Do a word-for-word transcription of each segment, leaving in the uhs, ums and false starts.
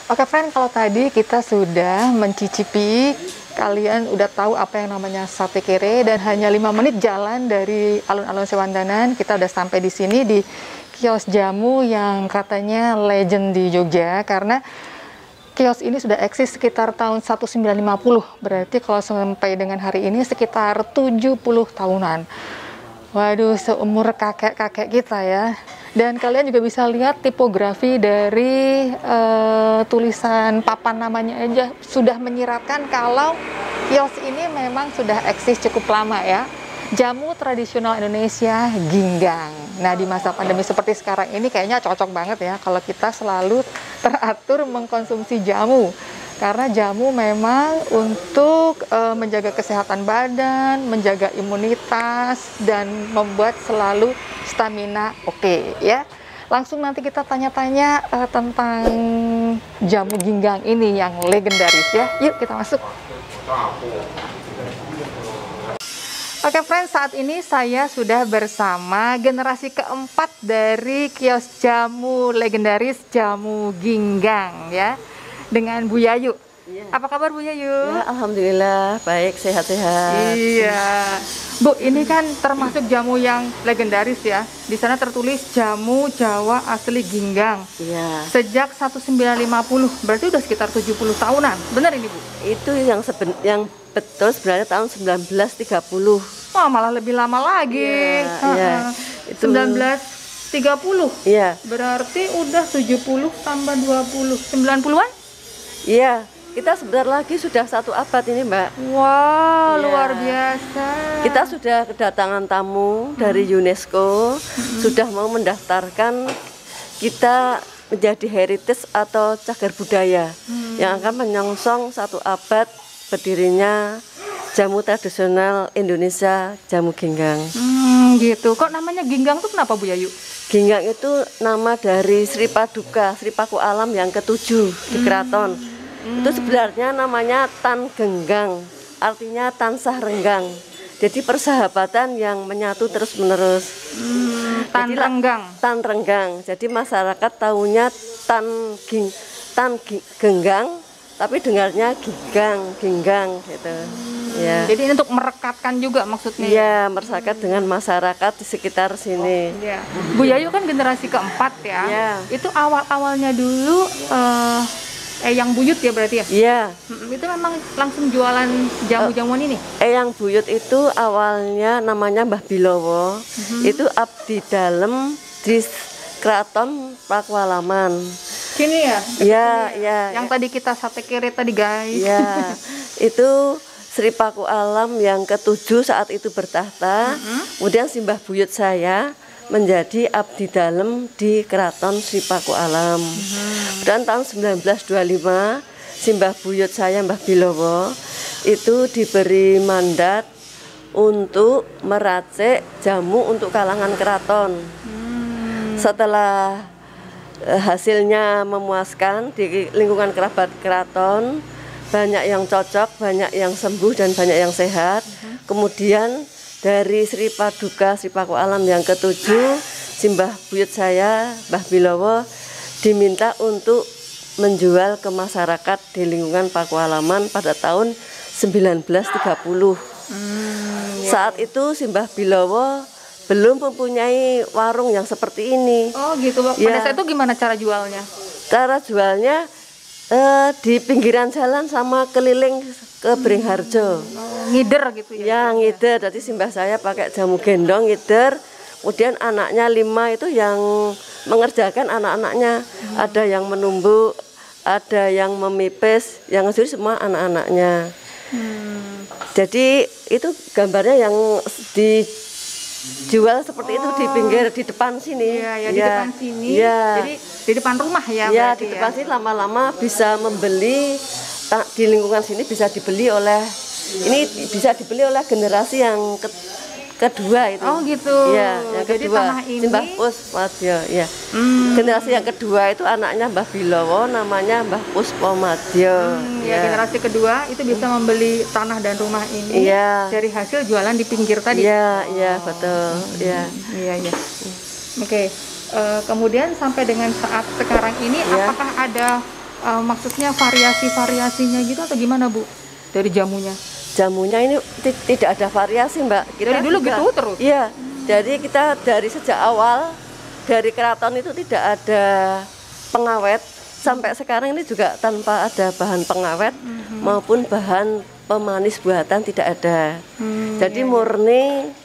Oke friend, kalau tadi kita sudah mencicipi, kalian udah tahu apa yang namanya sate kere, dan hanya lima menit jalan dari alun-alun Sewandanan, kita udah sampai di sini di kios jamu yang katanya legend di Jogja, karena kios ini sudah eksis sekitar tahun seribu sembilan ratus lima puluh, berarti kalau sampai dengan hari ini sekitar tujuh puluh tahunan. Waduh, seumur kakek-kakek kita ya. Dan kalian juga bisa lihat tipografi dari uh, tulisan papan namanya aja sudah menyiratkan kalau kios ini memang sudah eksis cukup lama ya. Jamu tradisional Indonesia Ginggang. Nah, di masa pandemi seperti sekarang ini kayaknya cocok banget ya kalau kita selalu teratur mengkonsumsi jamu. Karena jamu memang untuk uh, menjaga kesehatan badan, menjaga imunitas, dan membuat selalu stamina oke okay, ya. Langsung nanti kita tanya-tanya uh, tentang jamu Ginggang ini yang legendaris ya. Yuk kita masuk. Oke okay, friends, saat ini saya sudah bersama generasi keempat dari kios jamu legendaris Jamu Ginggang ya, dengan Bu Yayu. Iya. Apa kabar Bu Yayu? Ya, alhamdulillah baik, sehat-sehat. Iya. Bu, ini kan termasuk jamu yang legendaris ya. Di sana tertulis jamu Jawa asli Ginggang. Iya. Sejak seribu sembilan ratus lima puluh, berarti udah sekitar tujuh puluh tahunan. Benar ini Bu? Itu yang seben yang betul sebenarnya tahun seribu sembilan ratus tiga puluh. Wah, malah lebih lama lagi. Iya, iya. Itu seribu sembilan ratus tiga puluh. Iya. Berarti udah tujuh puluh tambah dua puluh, sembilan puluhan? Iya, kita sebentar lagi sudah satu abad ini, Mbak. Wow, iya. Luar biasa. Kita sudah kedatangan tamu dari UNESCO, hmm. sudah mau mendaftarkan kita menjadi heritage atau cagar budaya hmm. yang akan menyongsong satu abad berdirinya jamu tradisional Indonesia, Jamu Ginggang. Hmm, gitu. Kok namanya Ginggang tuh kenapa Bu Yayu? Ginggang itu nama dari Sri Paduka, Sri Paku Alam yang ketujuh di keraton. Hmm. Itu sebenarnya namanya Tan Genggang, artinya tansah renggang. Jadi persahabatan yang menyatu terus-menerus. Hmm, tan Jadi, renggang. Tan renggang. Jadi masyarakat tahunya Tan Ging, Tan Genggang, tapi dengarnya Ginggang, Ginggang gitu. Ya. Jadi ini untuk merekatkan juga maksudnya. Iya, meresahkan hmm. dengan masyarakat di sekitar sini. Oh, ya. Bu Yayu kan generasi keempat ya. Ya. Itu awal-awalnya dulu uh, Eyang Buyut ya berarti ya? Iya. Hmm, itu memang langsung jualan jamu-jamuan ini? Eyang Buyut itu awalnya namanya Mbah Bilowo. Hmm. Itu abdi dalem di Keraton Pakualaman. Sini ya? Iya, iya. Yang ya. Tadi kita sate kere tadi guys. Iya. Itu Sri Paku Alam yang ketujuh saat itu bertahta. Mm-hmm. Kemudian Simbah Buyut saya menjadi abdi dalem di Keraton Sri Paku Alam. Mm-hmm. Dan tahun seribu sembilan ratus dua puluh lima Simbah Buyut saya Mbah Bilowo itu diberi mandat untuk meracik jamu untuk kalangan keraton. Mm. Setelah eh, hasilnya memuaskan di lingkungan kerabat keraton, banyak yang cocok, banyak yang sembuh, dan banyak yang sehat. Uh-huh. Kemudian dari Sri Paduka, Sri Paku Alam yang ketujuh, Simbah Buyut saya, Mbah Bilowo, diminta untuk menjual ke masyarakat di lingkungan Pakualaman pada tahun seribu sembilan ratus tiga puluh. Hmm, ya. Saat itu Simbah Bilowo belum mempunyai warung yang seperti ini. Oh gitu, Pada ya. Saat itu gimana cara jualnya? Cara jualnya Uh, di pinggiran jalan sama keliling ke Beringharjo. Oh, ngider gitu ya? Ya, ngider. Jadi simbah saya pakai jamu gendong, ngider. Kemudian anaknya lima itu yang mengerjakan anak-anaknya. Hmm. Ada yang menumbuk, ada yang memipis, yang ngejuri semua anak-anaknya. Hmm. Jadi itu gambarnya yang di jual seperti oh. itu di pinggir di depan sini. Iya, ya, di ya. depan sini. Ya. Jadi di depan rumah ya. Ya, di depan ya. Sini lama-lama bisa membeli di lingkungan sini bisa dibeli oleh ini bisa dibeli oleh generasi yang ke, kedua itu. Oh gitu. Ya, yang Jadi kedua. Tanah ini Mbah Puspamadyo, ya. Hmm. Generasi yang kedua itu anaknya Mbah Bilowo, namanya Mbah Puspamadyo. Hmm, ya. ya, generasi kedua itu bisa membeli tanah dan rumah ini ya. dari hasil jualan di pinggir tadi. Iya, iya, oh. betul. Iya. Iya, iya. Oke. Okay. Uh, kemudian sampai dengan saat sekarang ini, ya. apakah ada Uh, maksudnya variasi-variasinya gitu atau gimana Bu? Dari jamunya? Jamunya ini tidak ada variasi Mbak. Kita dari dulu juga, gitu terus? Iya, hmm. Jadi kita dari sejak awal, dari keraton itu tidak ada pengawet. Sampai sekarang ini juga tanpa ada bahan pengawet hmm. maupun bahan pemanis buatan tidak ada. Hmm, Jadi iya, murni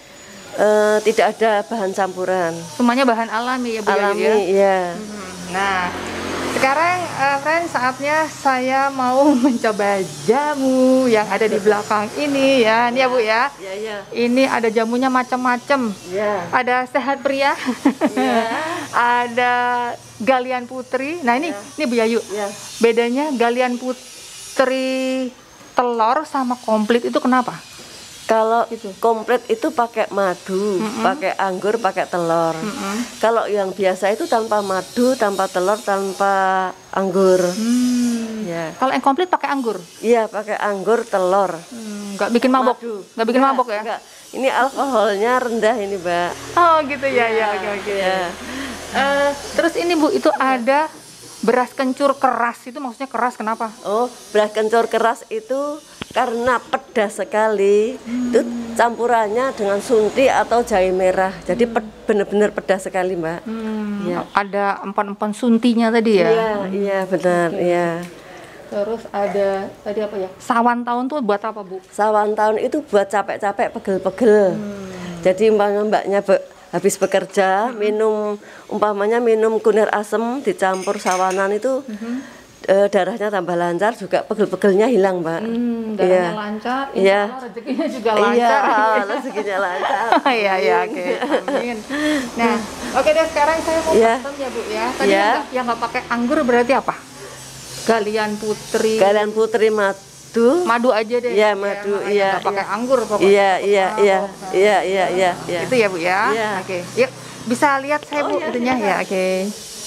uh, tidak ada bahan campuran. Semuanya bahan alami ya Bu? Alami, ya? Iya. Hmm. Nah, sekarang uh, friend saatnya saya mau mencoba jamu yang ada di belakang ini ya. Ini ya Bu ya. Ya, ya. Ini ada jamunya macam-macam. Ya. Ada sehat pria. Ya. Ada galian putri. Nah, ini ya. Ini Bu Yayu. Ya. Bedanya galian putri telur sama komplit itu kenapa? Kalau gitu. Komplit itu pakai madu, mm-hmm. pakai anggur, pakai telur. Mm-hmm. Kalau yang biasa itu tanpa madu, tanpa telur, tanpa anggur. Hmm. Ya. Kalau yang komplit pakai anggur? Iya, pakai anggur, telur. Hmm, nggak bikin mabok? Madu. Nggak bikin nggak, mabok ya? Nggak. Ini alkoholnya rendah ini, Mbak. Oh gitu ya, ya, oke oke. Ya. Uh, terus ini Bu, itu ada beras kencur keras, itu maksudnya keras kenapa? Oh, beras kencur keras itu karena pedas sekali. Hmm. Itu campurannya dengan sunti atau jahe merah. Jadi pe benar-benar pedas sekali, Mbak. Hmm. Ya. Ada empan-empan suntinya tadi ya? Iya, hmm. iya benar, okay. Iya. Terus ada tadi apa ya? Sawan tahun tuh buat apa, Bu? Sawan tahun itu buat capek-capek, pegel-pegel. Hmm. Jadi umpamanya mbaknya be habis bekerja, hmm. minum umpamanya minum kunir asem dicampur sawanan itu. Hmm. E, darahnya tambah lancar, juga pegel-pegelnya hilang, Mbak. Hmm, darahnya yeah. lancar, insya yeah. Allah rezekinya juga lancar. Iya, yeah, rezekinya lancar. Iya, iya, oke. Amin. Nah, oke okay deh, sekarang saya mau yeah. pesen ya, Bu ya. Tadi yeah. yang, yang nggak pakai anggur berarti apa? Galian putri. Galian putri madu. Madu aja deh. Iya, madu, iya. Nggak pakai anggur pokoknya. Iya, iya, iya. Iya, iya, iya, iya. Itu ya, Bu ya. Yeah. Oke. Okay. Yuk, bisa lihat saya, oh, Bu, ya, itunya ya. Oke. Okay.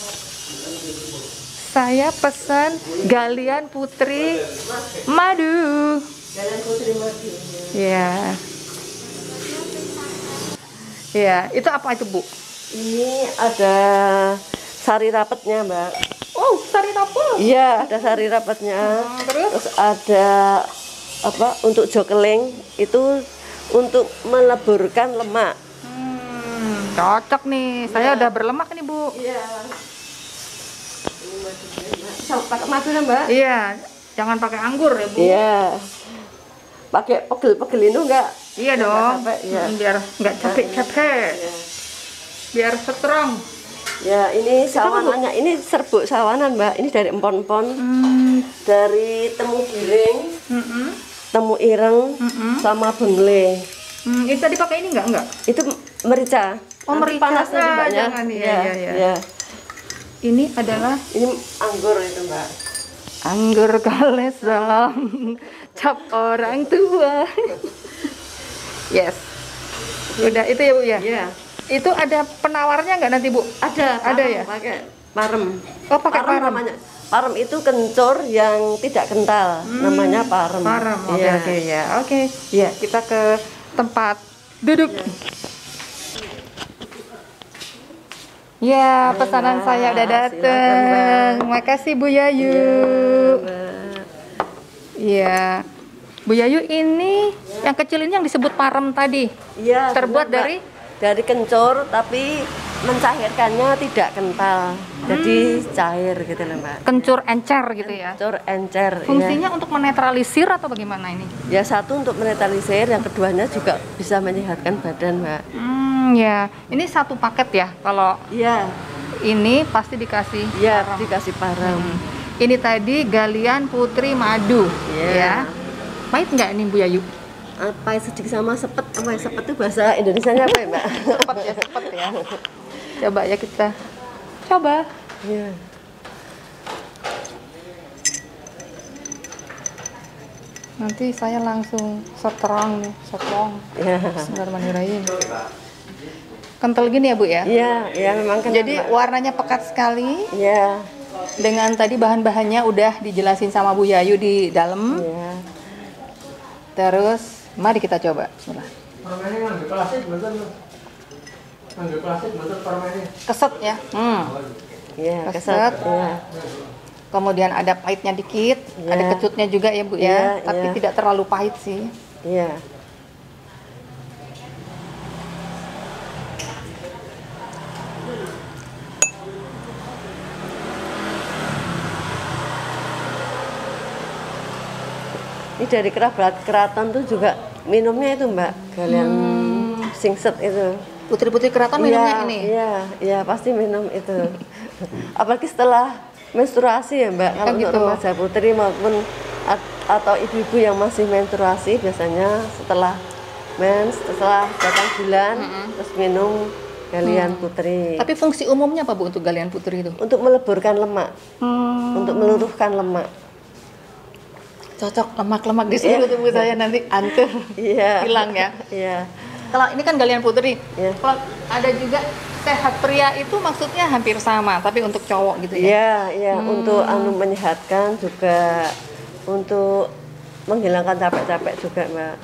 Saya pesan galian putri madu. Galian putri madu. Ya. Ya, itu apa itu, Bu? Ini ada sari rapetnya, Mbak. Oh, sari rapet. Iya, ada sari rapetnya. Hmm, terus? Terus ada apa? Untuk jokeling itu untuk meleburkan lemak. Hmm, cocok nih. Saya ya. Udah berlemak nih, Bu. Iya. Pakai madu ya, Mbak? Iya, jangan pakai anggur ya, Bu. Iya. Pakai pegel-pegel itu enggak? Iya dong. Capek, ya. Biar enggak capek-capek. Iya. Biar strong. Ya, ini sawanannya, ini serbuk sawanan, Mbak. Ini dari empon-empon. Hmm. Dari temu giring, mm -mm. temu ireng, mm -mm. sama bengle. Hmm, itu tadi pakai ini enggak? Enggak. Itu merica. Oh, merica. Panasnya ah, Mbaknya. Jangan, ya, ya, ya. ya. ya. Ini adalah ini anggur itu, Mbak. Anggur kalesam cap orang tua. Yes. Udah itu ya, Bu ya? Iya. Itu ada penawarnya nggak nanti, Bu? Ada. Ada ya? Pakai parem. Oh, pakai parem, parem namanya. Parem itu kencur yang tidak kental. Hmm, namanya parem. Parem. Oke, okay, ya. Oke, okay, ya. Oke. Okay. Ya, kita ke tempat duduk. Ya. Ya, pesanan nah, saya udah datang. Makasih Bu Yayu. Iya. Bu Yayu, ini ya. Yang kecil ini yang disebut parem tadi. Iya. Terbuat benar, dari dari kencur tapi mencairkannya tidak kental. Jadi hmm. cair gitu loh, Mbak. Kencur encer gitu ya. Kencur encer. Fungsinya ya. Untuk menetralisir atau bagaimana ini? Ya, satu untuk menetralisir, yang keduanya juga bisa menyehatkan badan, Mbak. Hmm, ya. Ini satu paket ya kalau Iya. Ini pasti dikasih ya, parem. dikasih parem. Hmm. Ini tadi galian putri madu, yeah. ya. Pahit nggak ini Bu Yayu? Pahit sedikit sama sepet. Apa ya, sepet itu bahasa Indonesianya apa ya, Mbak? Sepet ya, sepet ya. Coba ya kita coba. Yeah. Nanti saya langsung seterang nih, seterang. Yeah. Bismillahirrahmanirrahim. Kental gini ya, Bu ya? Iya, iya memang kental. Jadi warnanya pekat sekali. Iya. Dengan tadi bahan-bahannya udah dijelasin sama Bu Yayu di dalam. Iya. Terus mari kita coba. Bismillah. Permennya ngambil plastik betul. Ngambil plastik betul permennya. Keset ya. Hmm. Iya, keset. Iya. kemudian ada pahitnya dikit, Ya. ada kecutnya juga ya Bu ya, Ya, tapi ya. tidak terlalu pahit sih. Iya. Ini dari kerabat keraton tuh juga minumnya itu Mbak, galian Hmm. singset itu. Putri-putri keraton minumnya Iya, ini. Iya, iya pasti minum itu. Apalagi setelah menstruasi ya Mbak, kalau Oh, untuk gitu. remaja putri maupun at- atau ibu-ibu yang masih menstruasi biasanya setelah mens, setelah datang bulan, terus minum galian putri. Tapi fungsi umumnya apa Bu untuk galian putri itu? Untuk meleburkan lemak, untuk meluruhkan lemak. Cocok lemak-lemak di sini tubuh saya nanti antur Iya. hilang ya. Iya. Kalau ini kan galian putri, Iya. kalau ada juga sehat pria itu maksudnya hampir sama, tapi untuk cowok gitu ya. Iya, iya, untuk anu menyehatkan juga, untuk menghilangkan capek-capek juga, Mbak.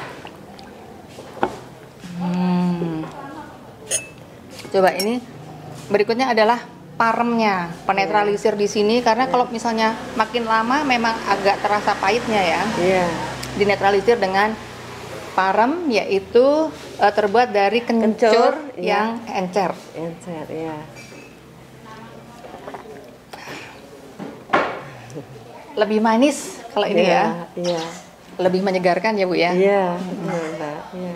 Hmm. Coba ini berikutnya adalah paremnya, penetralisir di sini karena kalau misalnya makin lama memang agak terasa pahitnya ya. Iya. Dinetralisir dengan parem yaitu eh, terbuat dari kencur, Kencur, yang encer. Encer, iya. Lebih manis kalau ini Iya, ya. Iya. Lebih menyegarkan ya Bu ya. Iya, betul, Mbak. Iya.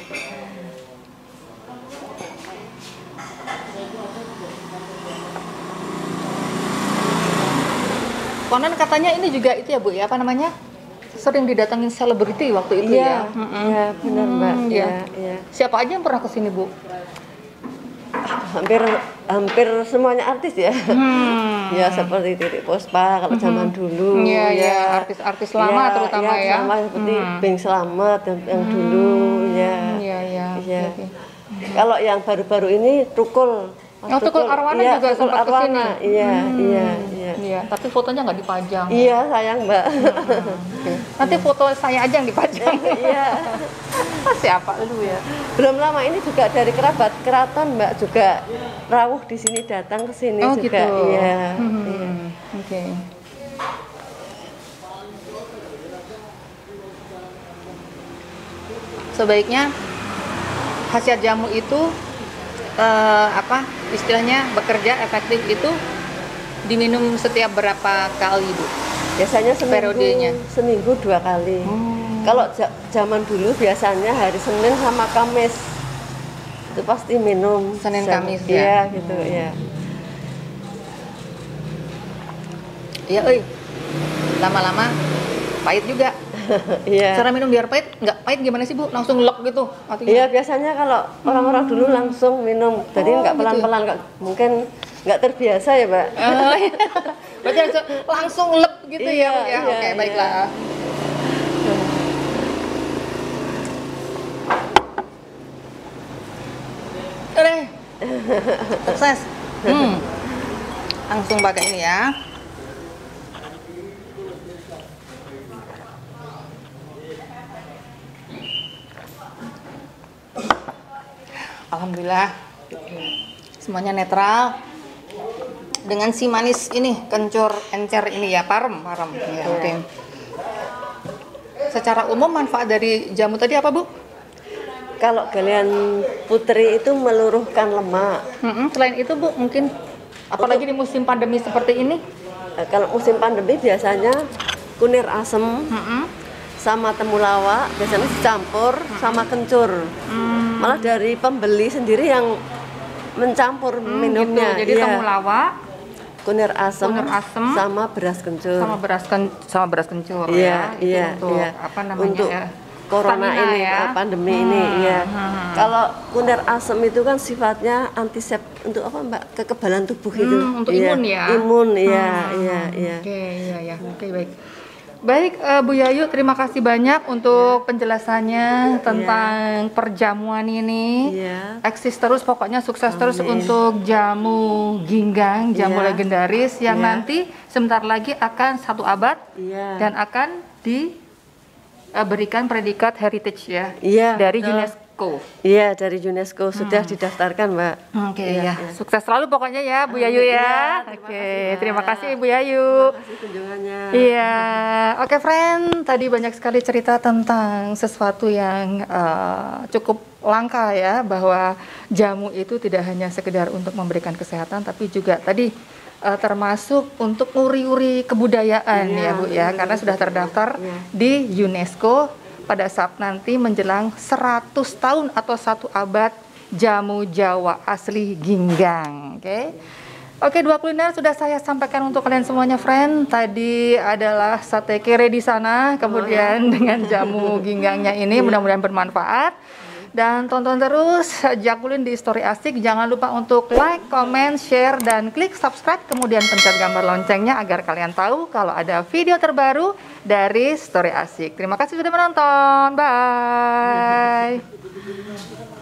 Konon katanya ini juga itu ya Bu ya, apa namanya? Sering didatengin selebriti waktu itu Iya, ya. Mm-mm. iya, benar, Mbak. Hmm, Iya, iya. iya. Siapa aja yang pernah kesini Bu? Hampir hampir semuanya artis ya. Hmm. Ya seperti Titik Puspa kalau zaman dulu. Iya, ya. iya, artis-artis lama Iya, terutama iya, ya. Lama seperti Hmm. Bing Slamet yang, yang dulu ya. Iya, iya. Iya. Oke, oke. Kalau yang baru-baru ini Tukul. Mas Oh, Tukul Arwana iya, juga Tukul sempat Arwana. kesini. Iya, Hmm. iya, iya. Iya, tapi fotonya nggak dipajang. Iya, sayang, Mbak. Oke. Nanti foto saya aja yang dipajang. Iya. Siapa lu ya? Belum lama ini juga dari kerabat keraton, Mbak, juga rawuh di sini datang ke sini Oh, juga. gitu. Iya. Hmm, Iya. Oke. Sebaiknya khasiat jamu itu eh, apa istilahnya bekerja efektif itu diminum setiap berapa kali Bu? Biasanya seminggu, Periodenya? seminggu dua kali. Hmm. Kalau ja- zaman dulu biasanya hari Senin sama Kamis itu pasti minum. Senin, Jam- Kamis Iya, ya? gitu ya. Iya, euy. Lama-lama pahit juga. Iya. Cara minum biar pahit, nggak pahit gimana sih Bu? Langsung lek gitu artinya? Iya, biasanya kalau orang-orang dulu langsung minum. Jadi Oh, nggak gitu. pelan-pelan, nggak- mungkin nggak terbiasa ya, Mbak. Oh, iya. Berarti langsung, langsung lep gitu ya, Iya, Bu, ya. iya, Oke, iya. baiklah. Udah. Sukses. Hmm. Langsung pakai ini ya. Alhamdulillah. Semuanya netral. Dengan si manis ini, kencur encer ini ya, parem, parem. Ya, oke. Secara umum manfaat dari jamu tadi apa, Bu? Kalau galian putri itu meluruhkan lemak. Mm-mm. Selain itu, Bu, mungkin apalagi di musim pandemi seperti ini? Eh, Kalau musim pandemi biasanya kunir asem Mm-mm. sama temulawak biasanya dicampur sama kencur. Hmm, Malah dari pembeli sendiri yang mencampur minumnya. gitu. Jadi Iya. temulawak kunir asem, kunir asem, sama beras kencur. sama beras ken- sama beras kencur Iya, ya. Itu iya, untuk iya. apa namanya Untuk ya? corona Stamina ini, ya. eh, pandemi Hmm, ini, ya. hmm. Kalau kunir asem itu kan sifatnya antisep untuk apa, Mbak? Kekebalan tubuh itu. Hmm, untuk Iya, imun ya? Imun, iya, Hmm, iya, iya. Oke, iya ya. Oke, baik. Baik, eh, Bu Yayu, terima kasih banyak untuk penjelasannya tentang perjamuan ini. Iya. Eksis terus, pokoknya sukses terus Amin. untuk jamu Ginggang, jamu Iya. legendaris yang Iya. nanti sebentar lagi akan satu abad Iya. dan akan diberikan predikat heritage ya Iya, dari betul. UNESCO, UNESCO. Iya, dari UNESCO sudah Hmm. didaftarkan, Mbak. Oke Iya, ya, iya. sukses selalu pokoknya ya Bu Yayu Iya, ya. terima Oke, kasih, Mbak. terima kasih Bu Yayu. Terima kasih kunjungannya. Iya, oke friend, tadi banyak sekali cerita tentang sesuatu yang eh, cukup langka ya, bahwa jamu itu tidak hanya sekedar untuk memberikan kesehatan, tapi juga tadi eh, termasuk untuk uri-uri kebudayaan Iya, ya Bu ya, uri-uri karena sudah terdaftar Iya. di UNESCO pada saat nanti menjelang seratus tahun atau satu abad jamu Jawa asli Ginggang. Oke. Oke, dua kuliner sudah saya sampaikan untuk kalian semuanya, friend. Tadi adalah sate kere di sana, kemudian dengan jamu ginggangnya ini mudah-mudahan bermanfaat. Dan tonton terus Jakulin di Story Asik. Jangan lupa untuk like, comment, share, dan klik subscribe. Kemudian pencet gambar loncengnya agar kalian tahu kalau ada video terbaru dari Story Asik. Terima kasih sudah menonton. Bye.